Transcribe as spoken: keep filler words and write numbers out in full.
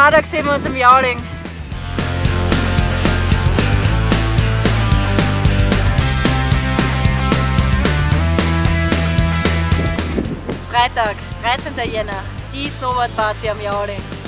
Freitag sehen wir uns im Jauling. Freitag, dreizehnter Jänner, die Snowboard-Party am Jauling.